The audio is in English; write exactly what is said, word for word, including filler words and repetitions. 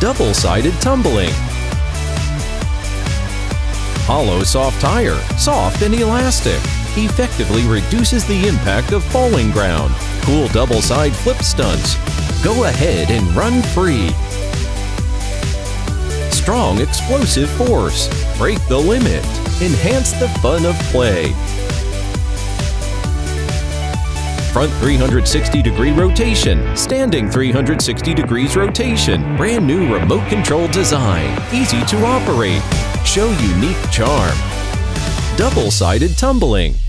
Double-sided tumbling. Hollow soft tire, soft and elastic. Effectively reduces the impact of falling ground. Cool double-side flip stunts. Go ahead and run free. Strong explosive force. Break the limit. Enhance the fun of play. Front three hundred sixty degree rotation, standing three hundred sixty degrees rotation, brand new remote control design, easy to operate, show unique charm. Double-sided tumbling.